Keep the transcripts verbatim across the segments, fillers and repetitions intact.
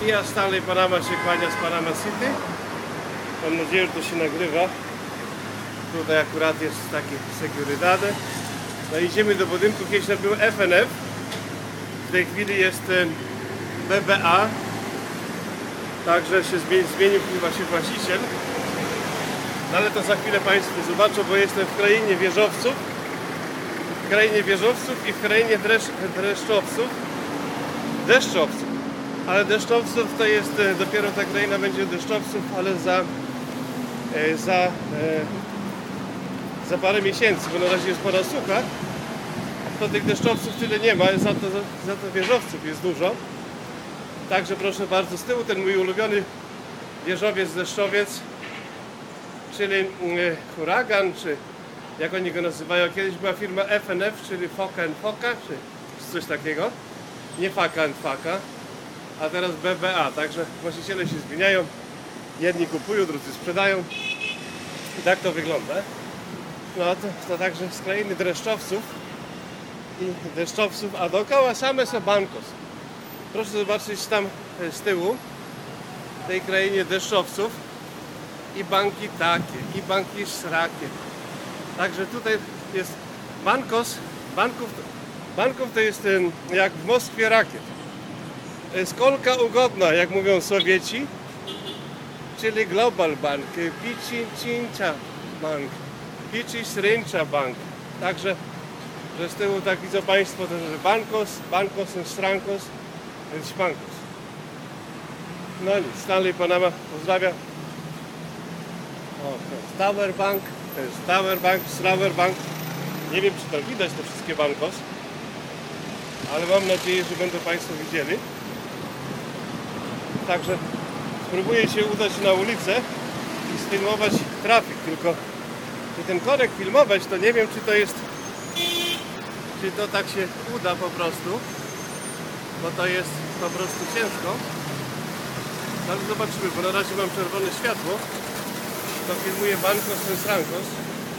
I ja Stanley Panama się kłania z Panama City. Mam nadzieję, że to się nagrywa. Tutaj akurat jest takie Seguridade. No idziemy do budynku, kiedyś to był F N F. W tej chwili jest B B A. Także się zmienił chyba się właściciel. No ale to za chwilę Państwo zobaczą, bo jestem w krainie wieżowców. W krainie wieżowców i w krainie dreszcz, dreszczowców. Deszczowców. Ale deszczowców to jest dopiero ta kraina będzie deszczowców, ale za za, za parę miesięcy, bo na razie jest pora sucha. To tych deszczowców tyle nie ma, za to, za to wieżowców jest dużo. Także proszę bardzo, z tyłu ten mój ulubiony wieżowiec, deszczowiec, czyli huragan, czy jak oni go nazywają, kiedyś była firma F N F, czyli Foka and Foka, czy coś takiego. Nie Faka and Faka, a teraz B B A, także właściciele się zmieniają. Jedni kupują, drudzy sprzedają. I tak to wygląda. No to, to także z krainy dreszczowców i deszczowców, a dookoła same są bankos. Proszę zobaczyć tam z tyłu, w tej krainie deszczowców i banki takie, i banki śrakie. Także tutaj jest bankos, banków, banków to jest jak w Moskwie rakiet. To jest kolka ugodna, jak mówią Sowieci, czyli Global Bank, Pichincha Bank, Pichincha Bank. Także, że z tyłu tak widzą Państwo, to jest Bankos, Bankos, Strankos, więc Bankos. No nic, Stanley Panama pozdrawia. O, to jest Tower Bank, to jest Tower Bank, Tower Bank. Nie wiem, czy to widać te wszystkie Bankos, ale mam nadzieję, że będą Państwo widzieli. Także spróbuję się udać na ulicę i sfilmować trafik, tylko czy ten korek filmować, to nie wiem, czy to jest, czy to tak się uda po prostu, bo to jest po prostu ciężko. Ale zobaczymy, bo na razie mam czerwone światło, to filmuję Bankos and Rankos.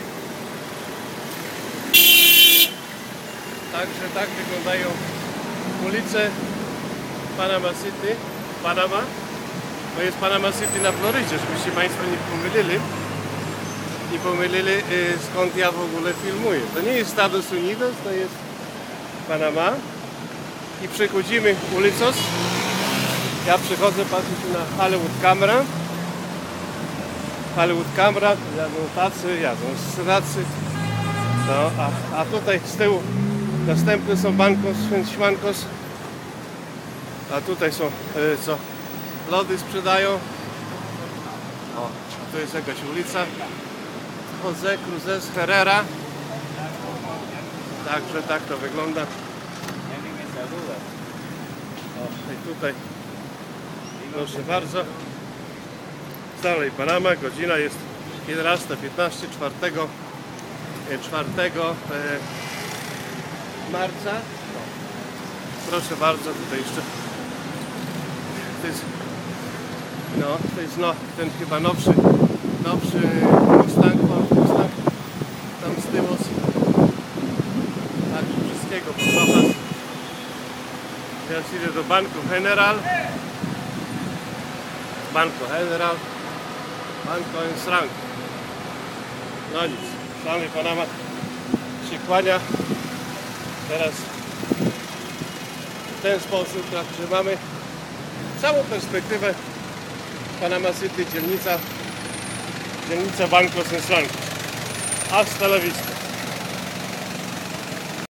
Także tak wyglądają ulice Panama City, Panama. To jest Panama City na Florydzie, żebyście Państwo nie pomylili. Nie pomylili skąd ja w ogóle filmuję. To nie jest Estados Unidos, to jest Panama. I przechodzimy ulicą. Ja przychodzę, patrzę na Hollywood Camera. Hollywood Camera, jadą tacy, jadą stracy. No, a, a tutaj z tyłu następne są Bankos, Śmankos. A tutaj są e, co? Lody sprzedają. O, tu jest jakaś ulica. Jose Cruzes Herrera. Także tak to wygląda. O, i tutaj proszę bardzo. Stanley Panama, godzina jest jedenasta piętnaście, czwartego marca. Proszę bardzo, tutaj jeszcze to jest, no, to jest no, ten chyba nowszy, nowszy Mustang, Mustang tam z tyłu, tak, wszystkiego po trochę. Teraz idę do Banku General, Banco General, Banco Ensrank. No nic, Stanley Panama się kłania. Teraz w ten sposób, tak, że mamy całą perspektywę Panama City, dzielnica, dzielnica Banco Ensrank. Hasta la vista.